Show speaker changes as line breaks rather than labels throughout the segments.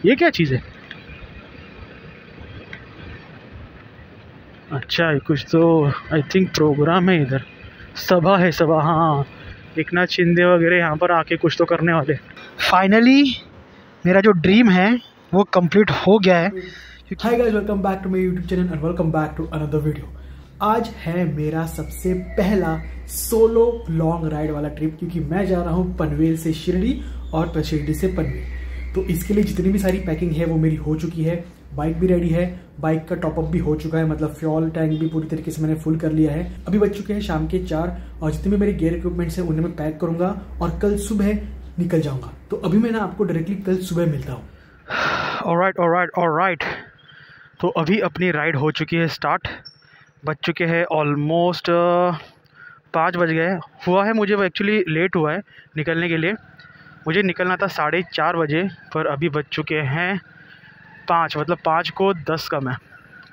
ये क्या चीज़ है? अच्छा, ये कुछ तो आई थिंक प्रोग्राम है इधर, सभा है सभा। हाँ, एकनाथ शिंदे वगैरह यहाँ पर आके कुछ तो करने वाले। फाइनली मेरा जो ड्रीम है वो कंप्लीट हो गया है।
Hi guys, welcome back to my YouTube channel and welcome back to another video. आज है मेरा सबसे पहला सोलो लॉन्ग राइड वाला ट्रिप, क्योंकि मैं जा रहा हूँ पनवेल से शिरडी और शिरडी से पनवेल। तो इसके लिए जितनी भी सारी पैकिंग है वो मेरी हो चुकी है। बाइक भी रेडी है, बाइक का टॉपअप भी हो चुका है, मतलब फ्यूल टैंक भी पूरी तरीके से मैंने फुल कर लिया है। अभी बज चुके हैं शाम के 4 और जितने भी मेरे गियर इक्विपमेंट्स हैं उन्हें मैं पैक करूंगा और कल सुबह निकल जाऊंगा। तो अभी मैं ना आपको डायरेक्टली कल सुबह मिलता हूँ।
ऑलराइट। तो अभी अपनी राइड हो चुकी है स्टार्ट। बज चुके हैं ऑलमोस्ट 5 बज गए हुआ है। मुझे वो एक्चुअली लेट हुआ है निकलने के लिए। मुझे निकलना था 4:30 बजे, पर अभी बज चुके हैं 5, मतलब 5 को 10 कम है।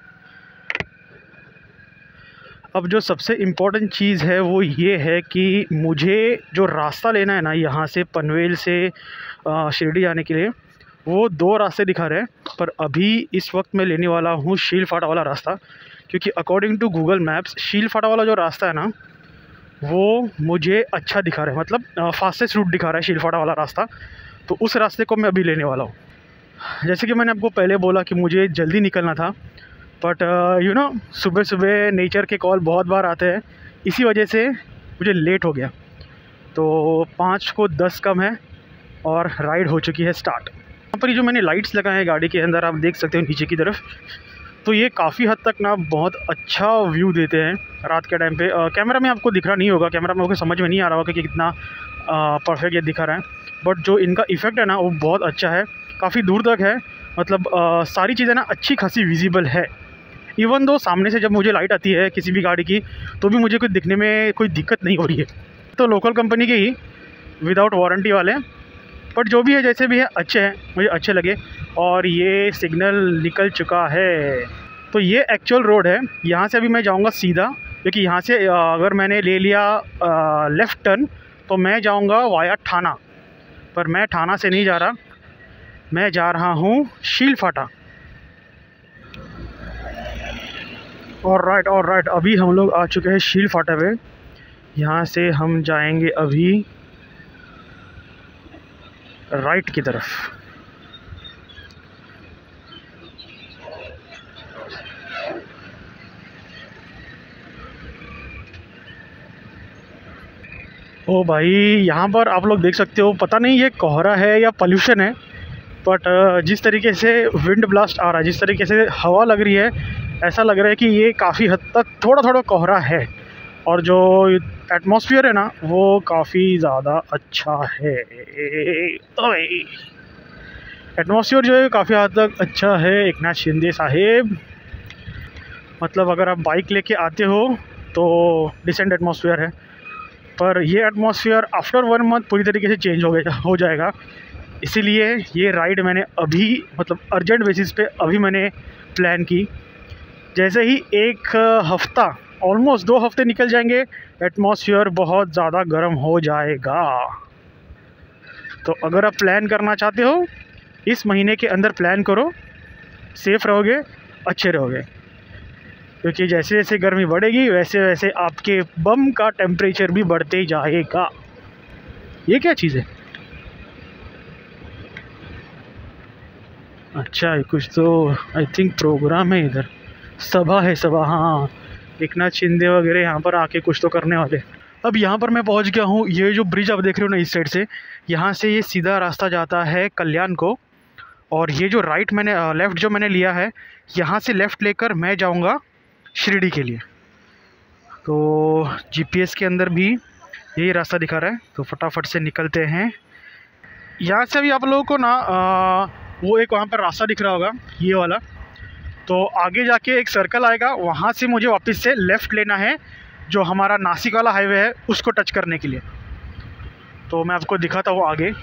अब जो सबसे इम्पोर्टेंट चीज़ है वो ये है कि मुझे जो रास्ता लेना है ना यहाँ से पनवेल से शिरडी जाने के लिए, वो 2 रास्ते दिखा रहे हैं। पर अभी इस वक्त मैं लेने वाला हूँ शील फाटा वाला रास्ता, क्योंकि अकॉर्डिंग टू गूगल मैप्स शील फाटा वाला जो रास्ता है ना वो मुझे अच्छा दिखा रहा है, मतलब फास्टेस्ट रूट दिखा रहा है शील फाटा वाला रास्ता। तो उस रास्ते को मैं अभी लेने वाला हूँ। जैसे कि मैंने आपको पहले बोला कि मुझे जल्दी निकलना था, बट यू नो सुबह सुबह नेचर के कॉल बहुत बार आते हैं, इसी वजह से मुझे लेट हो गया। तो 5 को 10 कम है और राइड हो चुकी है स्टार्ट। यहाँ पर ये जो मैंने लाइट्स लगाए हैं गाड़ी के अंदर, आप देख सकते हो नीचे की तरफ, तो ये काफ़ी हद तक ना बहुत अच्छा व्यू देते हैं रात के टाइम पे। कैमरा में आपको दिख रहा नहीं होगा, कैमरा में आपको समझ में नहीं आ रहा होगा कि कितना परफेक्ट ये दिखा रहा है, बट जो इनका इफ़ेक्ट है ना वो बहुत अच्छा है, काफ़ी दूर तक है। मतलब सारी चीज़ें ना अच्छी खासी विजिबल है। इवन दो सामने से जब मुझे लाइट आती है किसी भी गाड़ी की, तो भी मुझे कोई दिखने में कोई दिक्कत नहीं हो रही है। तो लोकल कंपनी के ही विदाउट वारंटी वाले, बट जो भी है जैसे भी है अच्छे हैं, मुझे अच्छे लगे। और ये सिग्नल निकल चुका है, तो ये एक्चुअल रोड है। यहाँ से अभी मैं जाऊँगा सीधा, क्योंकि यहाँ से अगर मैंने ले लिया लेफ़्ट टर्न तो मैं जाऊँगा वाया ठाना, पर मैं ठाना से नहीं जा रहा, मैं जा रहा हूँ शील फाटा। ऑलराइट, अभी हम लोग आ चुके हैं शील फाटा पे। यहाँ से हम जाएंगे अभी राइट की तरफ। ओ भाई, यहाँ पर आप लोग देख सकते हो, पता नहीं ये कोहरा है या पोल्यूशन है, बट जिस तरीके से विंड ब्लास्ट आ रहा है, जिस तरीके से हवा लग रही है, ऐसा लग रहा है कि ये काफ़ी हद तक थोड़ा थोड़ा कोहरा है। और जो एटमॉस्फेयर है ना वो काफ़ी ज़्यादा अच्छा है। एटमॉस्फेयर जो है काफ़ी हद तक अच्छा है। एकनाथ शिंदे साहेब, मतलब अगर आप बाइक लेके आते हो तो डिसेंट एटमॉस्फेयर है, पर ये एटमॉस्फेयर आफ्टर 1 मंथ पूरी तरीके से चेंज हो जाएगा। इसीलिए ये राइड मैंने अभी, मतलब अर्जेंट बेसिस पे अभी मैंने प्लान की। जैसे ही 1 हफ़्ता, ऑलमोस्ट 2 हफ्ते निकल जाएंगे, एटमॉस्फेयर बहुत ज़्यादा गर्म हो जाएगा। तो अगर आप प्लान करना चाहते हो, इस महीने के अंदर प्लान करो, सेफ़ रहोगे, अच्छे रहोगे। क्योंकि जैसे जैसे गर्मी बढ़ेगी वैसे वैसे आपके बम का टेम्परेचर भी बढ़ते जाएगा। ये क्या चीज़ है? अच्छा, ये कुछ तो आई थिंक प्रोग्राम है इधर, सभा है सभा। हाँ, एकनाथ शिंदे वगैरह यहाँ पर आके कुछ तो करने वाले। अब यहाँ पर मैं पहुँच गया हूँ। ये जो ब्रिज आप देख रहे हो ना इस साइड से, यहाँ से ये सीधा रास्ता जाता है कल्याण को, और ये जो राइट मैंने लेफ़्ट जो मैंने लिया है, यहाँ से लेफ़्ट लेकर मैं जाऊँगा शिरडी के लिए। तो जीपीएस के अंदर भी यही रास्ता दिखा रहा है, तो फटाफट से निकलते हैं। यहाँ से अभी आप लोगों को ना वो एक वहाँ पर रास्ता दिख रहा होगा, ये वाला। तो आगे जाके एक सर्कल आएगा, वहाँ से मुझे वापस से लेफ़्ट लेना है, जो हमारा नासिक वाला हाईवे है उसको टच करने के लिए। तो मैं आपको दिखाता हूँ आगे।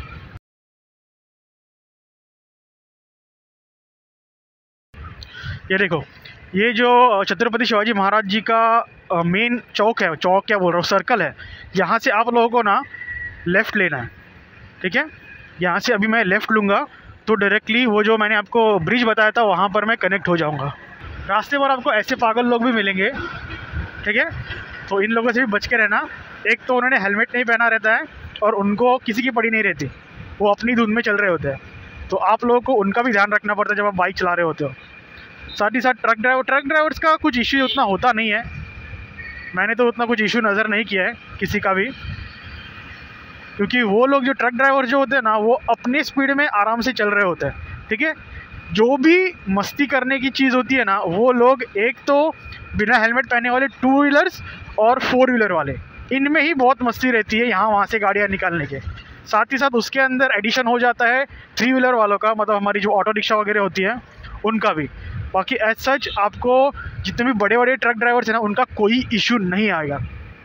ये देखो, ये जो छत्रपति शिवाजी महाराज जी का मेन चौक है, चौक क्या बोल रहा हूँ, सर्कल है। यहाँ से आप लोगों को ना लेफ़्ट लेना है, ठीक है। यहाँ से अभी मैं लेफ़्ट लूँगा तो डायरेक्टली वो जो मैंने आपको ब्रिज बताया था वहाँ पर मैं कनेक्ट हो जाऊँगा। रास्ते पर आपको ऐसे पागल लोग भी मिलेंगे, ठीक है, तो इन लोगों से भी बच के रहना। एक तो उन्होंने हेलमेट नहीं पहना रहता है और उनको किसी की पड़ी नहीं रहती, वो अपनी धुन में चल रहे होते हैं, तो आप लोगों को उनका भी ध्यान रखना पड़ता है जब आप बाइक चला रहे होते हो। साथ ही साथ ट्रक ड्राइवर्स का कुछ इश्यू उतना होता नहीं है, मैंने तो उतना कुछ इशू नज़र नहीं किया है किसी का भी, क्योंकि वो लोग जो ट्रक ड्राइवर जो होते हैं ना वो अपने स्पीड में आराम से चल रहे होते हैं, ठीक है। जो भी मस्ती करने की चीज़ होती है ना वो लोग एक तो बिना हेलमेट पहने वाले 2 व्हीलर्स और 4 व्हीलर वाले, इनमें ही बहुत मस्ती रहती है यहाँ वहाँ से गाड़ियाँ निकालने के। साथ ही साथ उसके अंदर एडिशन हो जाता है 3 व्हीलर वालों का, मतलब हमारी जो ऑटो रिक्शा वगैरह होती हैं उनका भी। बाकी एज सच आपको जितने भी बड़े बड़े ट्रक ड्राइवर्स हैं ना उनका कोई इशू नहीं आएगा।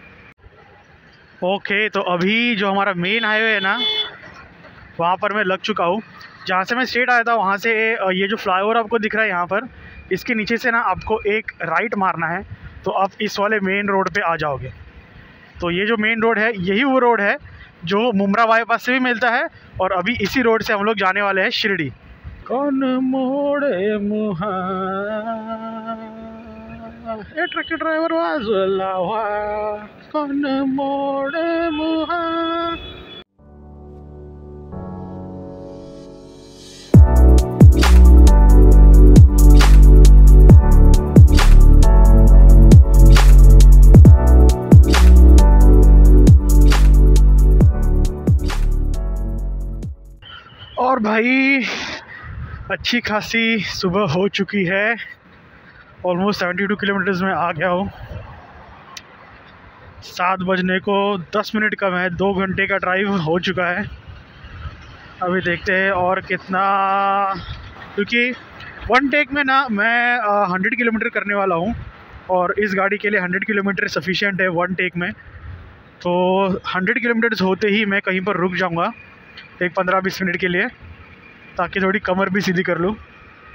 ओके, तो अभी जो हमारा मेन हाईवे है ना वहाँ पर मैं लग चुका हूँ। जहाँ से मैं स्ट्रेट आया था वहाँ से ये जो फ्लाईओवर आपको दिख रहा है यहाँ पर, इसके नीचे से ना आपको एक राइट मारना है तो आप इस वाले मेन रोड पे आ जाओगे। तो ये जो मेन रोड है यही वो रोड है जो मुमरा बाईपास से भी मिलता है, और अभी इसी रोड से हम लोग जाने वाले हैं शिरडी। कौन मोड़े मुहा ए ट्रक ड्राइवर वाजला कौन मोड़े मुहा। और भाई अच्छी खासी सुबह हो चुकी है, ऑलमोस्ट 72 किलोमीटर्स में आ गया हूँ। 7 बजने को 10 मिनट कम है, 2 घंटे का ड्राइव हो चुका है। अभी देखते हैं और कितना, क्योंकि वन टेक में ना मैं 100 किलोमीटर करने वाला हूँ और इस गाड़ी के लिए 100 किलोमीटर सफिशिएंट है वन टेक में। तो 100 किलोमीटर्स होते ही मैं कहीं पर रुक जाऊँगा एक 15-20 मिनट के लिए, ताकि थोड़ी कमर भी सीधी कर लूँ।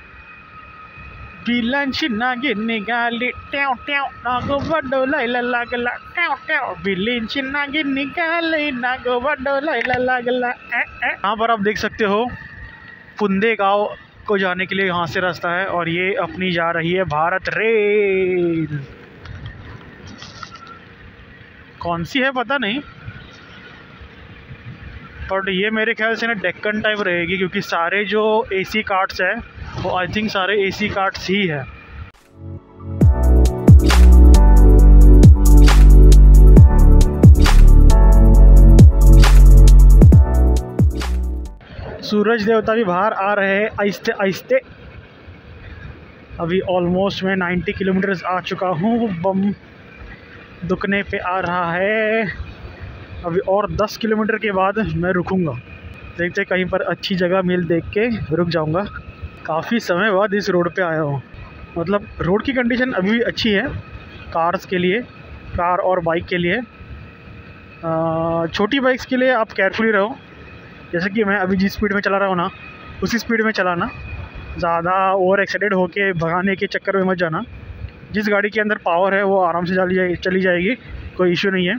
बिलांची नागे निकाली ट्याव ट्याव नागो बडो लाइला लागला ट्याव ट्याव, बिलांची नागे निकाली नागो बडो लाइला लागला। यहाँ पर आप देख सकते हो पुंदे गांव को जाने के लिए यहाँ से रास्ता है, और ये अपनी जा रही है भारत रेल। कौन सी है पता नहीं, बट ये मेरे ख्याल से ना डेक्कन टाइप रहेगी, क्योंकि सारे जो एसी कार्ट्स हैं वो आई थिंक सारे एसी कार्ट्स ही है। सूरज देवता भी बाहर आ रहे हैं आहिस्ते आहिस्ते। अभी ऑलमोस्ट मैं 90 किलोमीटर्स आ चुका हूँ, बम दुखने पे आ रहा है। अभी और 10 किलोमीटर के बाद मैं रुकूंगा, देखते कहीं पर अच्छी जगह मिल देख के रुक जाऊंगा। काफ़ी समय बाद इस रोड पे आया हूँ, मतलब रोड की कंडीशन अभी भी अच्छी है कार्स के लिए, कार और बाइक के लिए। छोटी बाइक्स के लिए आप केयरफुली रहो, जैसे कि मैं अभी जिस स्पीड में चला रहा हूँ ना उसी स्पीड में चलाना, ज़्यादा ओवर एक्साइटेड होके भगाने के चक्कर में मत जाना। जिस गाड़ी के अंदर पावर है वो आराम से चली जाएगी, कोई इशू नहीं है।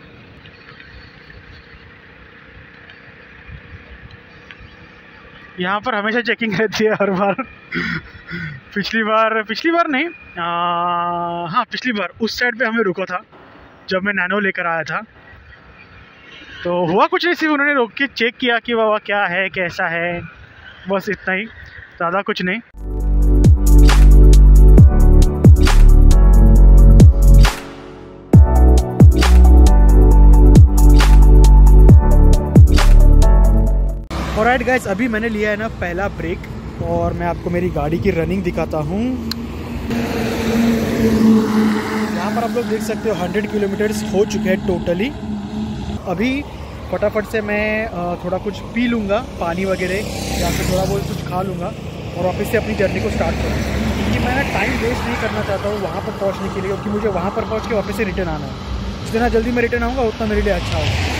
यहाँ पर हमेशा चेकिंग रहती है हर बार। पिछली बार नहीं, हाँ पिछली बार उस साइड पे हमें रुका था जब मैं नैनो लेकर आया था, तो हुआ कुछ नहीं, सिर्फ उन्होंने रोक के चेक किया कि बाबा क्या है कैसा है, बस इतना ही, ज़्यादा कुछ नहीं।
ऑलराइट गाइस, अभी मैंने लिया है ना पहला ब्रेक, और मैं आपको मेरी गाड़ी की रनिंग दिखाता हूँ। यहाँ पर आप लोग देख सकते हो 100 किलोमीटर्स हो चुके हैं टोटली। अभी फटाफट से मैं थोड़ा कुछ पी लूँगा, पानी वगैरह, या फिर थोड़ा बहुत कुछ खा लूँगा और वापस से अपनी जर्नी को स्टार्ट करूँगा, क्योंकि मैं ना टाइम वेस्ट नहीं करना चाहता हूँ वहाँ पर पहुँचने के लिए, क्योंकि मुझे वहाँ पर पहुँच के वापस से रिटर्न आना है। जितना जल्दी मैं रिटर्न आऊँगा उतना मेरे लिए अच्छा होगा।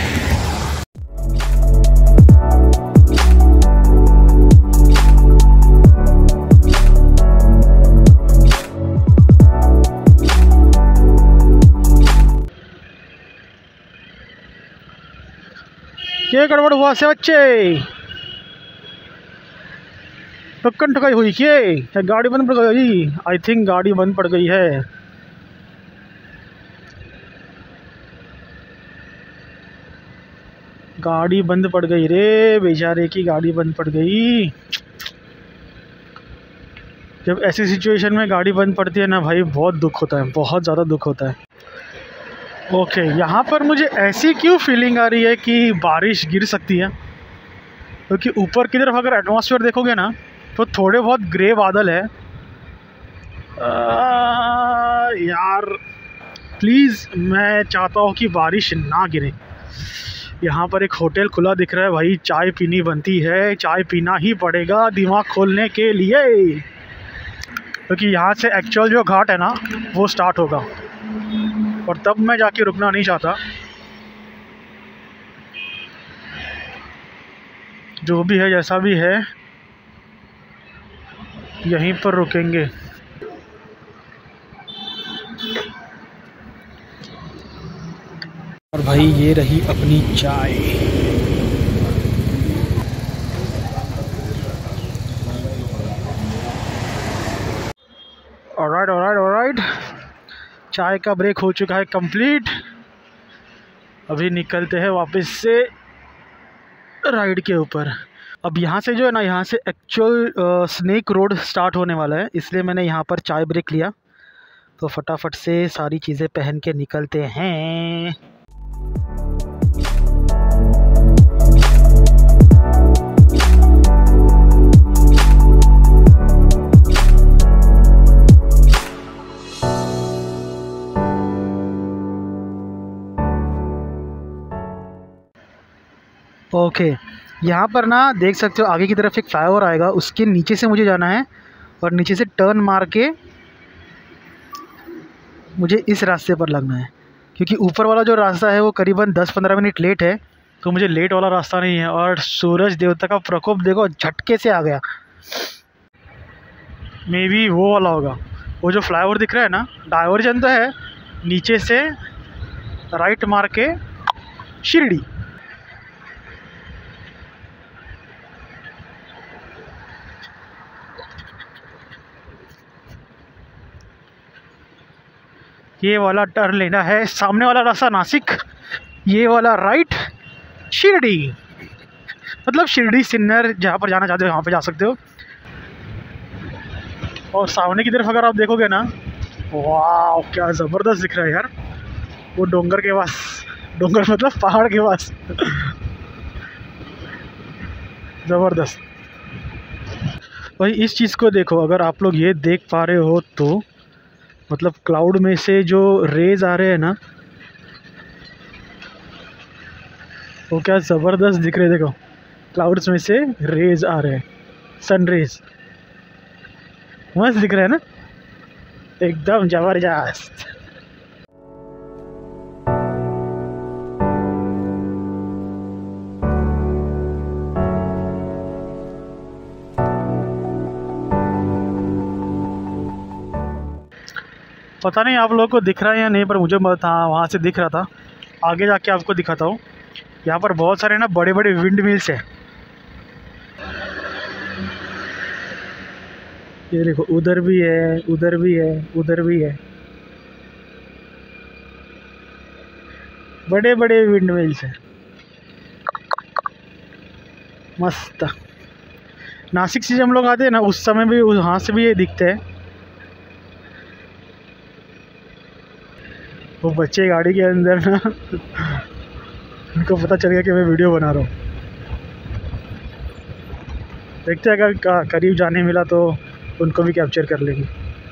ये गड़बड़ हुआ से बच्चे, टक्कन ठुकाई हुई क्या? गाड़ी बंद पड़ गई। आई थिंक गाड़ी बंद पड़ गई है। गाड़ी बंद पड़ गई रे, बेचारे की गाड़ी बंद पड़ गई। जब ऐसी सिचुएशन में गाड़ी बंद पड़ती है ना भाई, बहुत दुख होता है, बहुत ज़्यादा दुख होता है। ओके, यहाँ पर मुझे ऐसी क्यों फीलिंग आ रही है कि बारिश गिर सकती है, क्योंकि ऊपर की तरफ अगर एटमॉस्फेयर देखोगे ना तो थोड़े बहुत ग्रे बादल है। यार प्लीज़, मैं चाहता हूँ कि बारिश ना गिरे। यहाँ पर एक होटल खुला दिख रहा है भाई, चाय पीनी बनती है, चाय पीना ही पड़ेगा दिमाग खोलने के लिए, क्योंकि यहाँ से एक्चुअल जो घाट है ना वो स्टार्ट होगा, और तब मैं जाके रुकना नहीं चाहता। जो भी है जैसा भी है, यहीं पर रुकेंगे। और भाई ये रही अपनी चाय। ऑलराइट, चाय का ब्रेक हो चुका है कंप्लीट। अभी निकलते हैं वापस से राइड के ऊपर। अब यहाँ से जो है ना, यहाँ से एक्चुअल स्नेक रोड स्टार्ट होने वाला है, इसलिए मैंने यहाँ पर चाय ब्रेक लिया। तो फटाफट से सारी चीज़ें पहन के निकलते हैं। ओके, यहाँ पर ना देख सकते हो आगे की तरफ एक फ्लाईओवर आएगा, उसके नीचे से मुझे जाना है, और नीचे से टर्न मार के मुझे इस रास्ते पर लगना है, क्योंकि ऊपर वाला जो रास्ता है वो करीबन 10-15 मिनट लेट है, तो मुझे लेट वाला रास्ता नहीं है। और सूरज देवता का प्रकोप देखो, झटके से आ गया। मे बी वो वाला होगा, वो जो फ्लाईओवर दिख रहा है ना, डाइवर्जन तो है, नीचे से राइट मार के शिरडी। ये वाला टर्न लेना है, सामने वाला रास्ता नासिक, ये वाला राइट शिरडी। मतलब शिरडी सिन्नर, जहाँ पर जाना चाहते हो वहाँ पर जा सकते हो। और सामने की तरफ अगर आप देखोगे ना, वाह क्या ज़बरदस्त दिख रहा है यार, वो डोंगर के पास, डोंगर मतलब पहाड़ के पास, ज़बरदस्त। भाई इस चीज़ को देखो, अगर आप लोग ये देख पा रहे हो तो मतलब क्लाउड में से जो रेज आ रहे हैं ना, वो क्या ज़बरदस्त दिख रहे हैं। देखो क्लाउड्स में से रेज आ रहे हैं, सन रेज, मस्त दिख रहा है ना, एकदम ज़बरदस्त। पता नहीं आप लोगों को दिख रहा है या नहीं, पर मुझे हाँ वहाँ से दिख रहा था। आगे जाके आपको दिखाता हूँ। यहाँ पर बहुत सारे ना बड़े बड़े विंड मिल्स हैं। ये देखो, उधर भी है, उधर भी है, उधर भी है, बड़े बड़े विंड मिल्स हैं, मस्त। नासिक से जब हम लोग आते हैं ना, उस समय भी वहाँ से भी ये दिखते हैं। वो बच्चे गाड़ी के अंदर ना उनको पता चल गया कि मैं वीडियो बना रहा हूँ। देखते हैं, अगर करीब जाने मिला तो उनको भी कैप्चर कर लेंगे।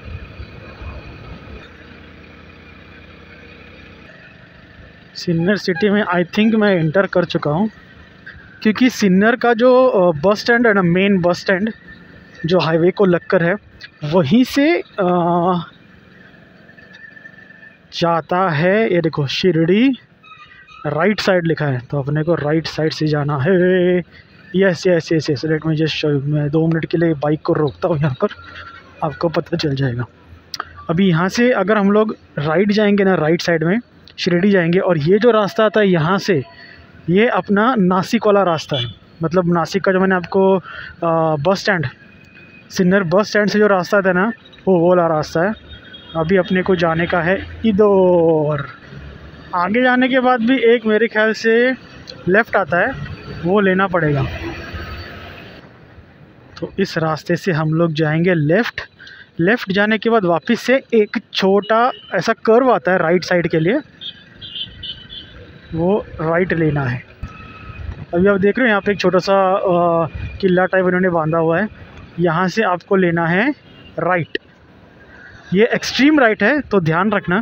सिन्नर सिटी में आई थिंक मैं एंटर कर चुका हूँ, क्योंकि सिन्नर का जो बस स्टैंड है ना, मेन बस स्टैंड जो हाईवे को लगकर है, वहीं से जाता है। ये देखो शिरडी राइट साइड लिखा है, तो अपने को राइट साइड से जाना है। Yes yes yes yes, late में जस्ट मैं 2 मिनट के लिए बाइक को रोकता हूँ यहाँ पर, आपको पता चल जाएगा। अभी यहाँ से अगर हम लोग राइट जाएंगे ना, राइट साइड में शिरडी जाएंगे, और ये जो रास्ता आता है यहाँ से, ये अपना नासिक वाला रास्ता है। मतलब नासिक का जो मैंने आपको bus stand Sinnar bus stand से जो रास्ता था ना, वो वाला रास्ता है। अभी अपने को जाने का है इधर। आगे जाने के बाद भी एक मेरे ख्याल से लेफ़्ट आता है, वो लेना पड़ेगा। तो इस रास्ते से हम लोग जाएंगे लेफ़्ट जाने के बाद वापस से एक छोटा ऐसा कर्व आता है राइट साइड के लिए, वो राइट लेना है। अभी आप देख रहे हो यहाँ पे एक छोटा सा किला टाइप उन्होंने बांधा हुआ है, यहाँ से आपको लेना है राइट। ये एक्सट्रीम राइट है तो ध्यान रखना।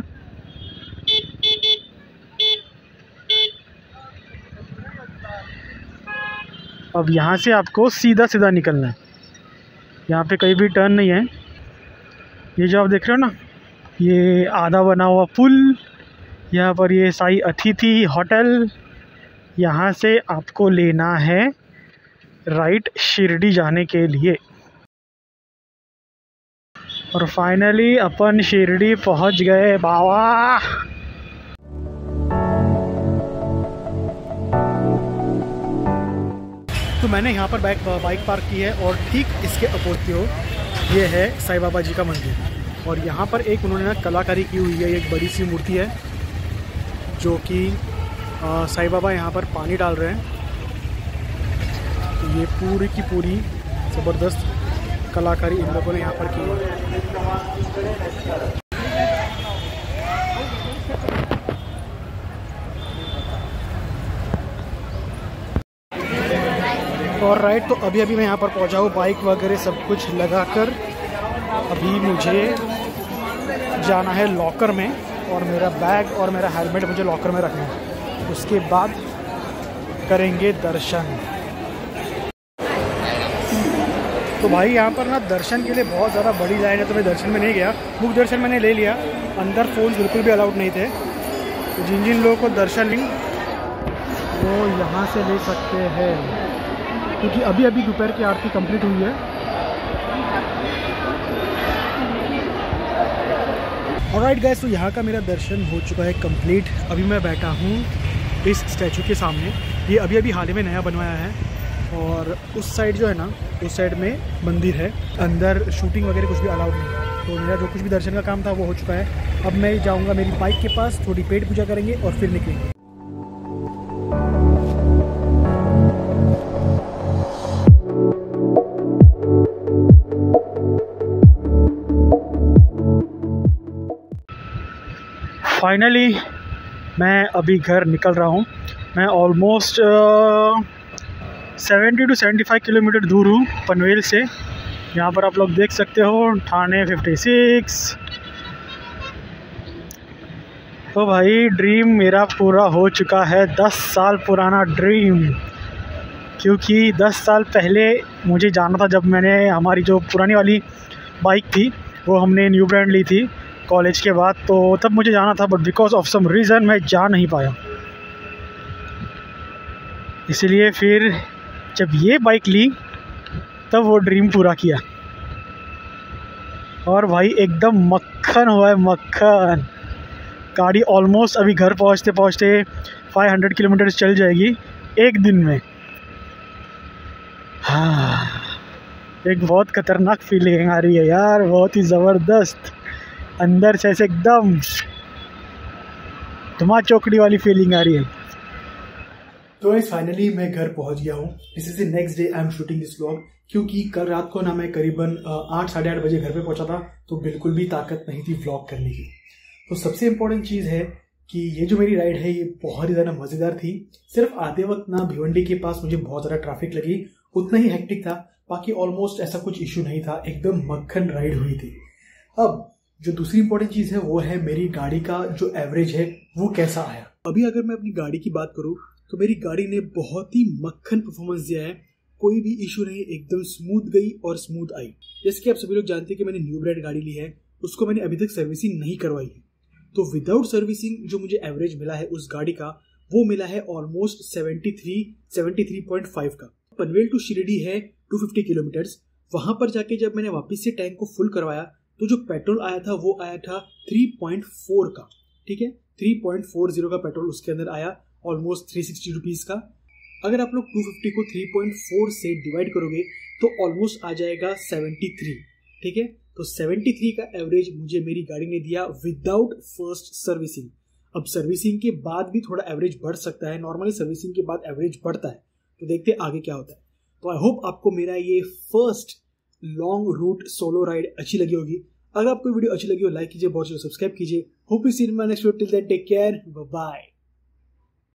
अब यहाँ से आपको सीधा सीधा निकलना है, यहाँ पे कहीं भी टर्न नहीं है। ये जो आप देख रहे हो ना, ये आधा बना हुआ पुल, यहाँ पर ये साई अतिथि होटल, यहाँ से आपको लेना है राइट शिरडी जाने के लिए। और फाइनली अपन शिरडी पहुँच गए बाबा। तो मैंने यहाँ पर बाइक पार्क की है और ठीक इसके अपोजिट ये है साईं बाबा जी का मंदिर। और यहाँ पर एक उन्होंने ना कलाकारी की हुई है, एक बड़ी सी मूर्ति है जो कि साईं बाबा यहाँ पर पानी डाल रहे हैं। तो ये पूरी की पूरी ज़बरदस्त कलाकारी इन लोगों ने यहाँ पर की है। और राइट, तो अभी मैं यहाँ पर पहुँचा हूँ, बाइक वगैरह सब कुछ लगाकर। अभी मुझे जाना है लॉकर में और मेरा बैग और मेरा हेलमेट मुझे लॉकर में रखना है। उसके बाद करेंगे दर्शन। तो भाई यहाँ पर ना दर्शन के लिए बहुत ज़्यादा बड़ी लाइन है, तो मैं दर्शन में नहीं गया। बुक दर्शन मैंने ले लिया, अंदर फ़ोन बिल्कुल भी अलाउड नहीं थे। तो जिन लोगों को दर्शन लिंक वो यहाँ से ले सकते हैं, क्योंकि अभी दोपहर की आरती कंप्लीट हुई है। ऑलराइट गाइस, तो यहाँ का मेरा दर्शन हो चुका है कंप्लीट। अभी मैं बैठा हूँ इस स्टैचू के सामने। ये अभी हाल ही में नया बनवाया है। और उस साइड जो है ना, उस साइड में मंदिर है, अंदर शूटिंग वगैरह कुछ भी अलाउड नहीं। तो मेरा जो कुछ भी दर्शन का काम था वो हो चुका है। अब मैं जाऊँगा मेरी बाइक के पास, थोड़ी पेट पूजा करेंगे और फिर निकलेंगे। फाइनली मैं अभी घर निकल रहा हूँ। मैं ऑलमोस्ट 70 to 75 किलोमीटर दूर हूँ पनवेल से। यहाँ पर आप लोग देख सकते हो ठाणे 56। तो भाई ड्रीम मेरा पूरा हो चुका है, 10 साल पुराना ड्रीम। क्योंकि 10 साल पहले मुझे जाना था, जब मैंने हमारी जो पुरानी वाली बाइक थी वो हमने न्यू ब्रांड ली थी कॉलेज के बाद, तो तब मुझे जाना था, but because of some reason मैं जा नहीं पाया। इसलिए फिर जब ये बाइक ली तब वो ड्रीम पूरा किया। और भाई एकदम मक्खन हुआ है, मक्खन। गाड़ी ऑलमोस्ट अभी घर पहुंचते पहुंचते 500 किलोमीटर चल जाएगी एक दिन में। हाँ, एक बहुत खतरनाक फीलिंग आ रही है यार, बहुत ही ज़बरदस्त। अंदर से ऐसे एकदम धुआं चौकड़ी वाली फीलिंग आ रही है।
तो फाइनली मैं घर पहुंच गया हूँ। This is the next day I am shooting this vlog, क्योंकि कल रात को ना मैं करीबन 8 साढ़े 8 बजे घर पे पहुंचा था, तो बिल्कुल भी ताकत नहीं थी व्लॉग करने की। तो सबसे इम्पोर्टेंट चीज़ है कि ये जो मेरी राइड है ये बहुत ही ज़्यादा मज़ेदार थी। सिर्फ आते वक्त ना भिवंडी के पास मुझे बहुत ज़्यादा ट्रैफिक लगी, उतना ही हेक्टिक था, बाकी ऑलमोस्ट ऐसा कुछ इशू नहीं था, एकदम मक्खन राइड हुई थी। अब जो दूसरी इंपॉर्टेंट चीज़ है वो है मेरी गाड़ी का जो एवरेज है वो कैसा आया। अभी अगर मैं अपनी गाड़ी की बात करूँ तो मेरी गाड़ी ने बहुत ही मक्खन परफॉर्मेंस दिया है, कोई भी इशू नहीं, एकदम स्मूथ गई और स्मूथ आई। जैसे कि आप सभी लोग जानते हैं कि मैंने न्यू ब्रांड गाड़ी ली है, उसको मैंने अभी तक सर्विसिंग नहीं करवाई है। तो विदाउट सर्विसिंग जो मुझे एवरेज मिला है उस गाड़ी का, वो मिला है ऑलमोस्ट 73.5 का। पनवेल टू शिरडी है 250 किलोमीटर्स। वहां पर जाके जब मैंने वापस से टैंक को फुल करवाया तो जो पेट्रोल आया था वो आया था 3.4 का। ठीक है, 3.40 का पेट्रोल उसके अंदर आया, ऑलमोस्ट 360 रुपीज़ का। अगर आप लोग 250 को 3.4 से डिवाइड करोगे तो ऑलमोस्ट आ जाएगा 73। ठीक है, तो 73 का एवरेज मुझे मेरी गाड़ी ने दिया विदाउट फर्स्ट सर्विसिंग। अब सर्विसिंग के बाद भी थोड़ा एवरेज बढ़ सकता है, नॉर्मली सर्विसिंग के बाद एवरेज बढ़ता है, तो देखते हैं आगे क्या होता है। तो आई होप आपको मेरा ये first long route solo ride अच्छी लगी होगी। अगर आपको वीडियो अच्छी लगी हो लाइक कीजिए, बहुत सब्सक्राइब कीजिए। Hope you see in my next video, till then take care, bye bye.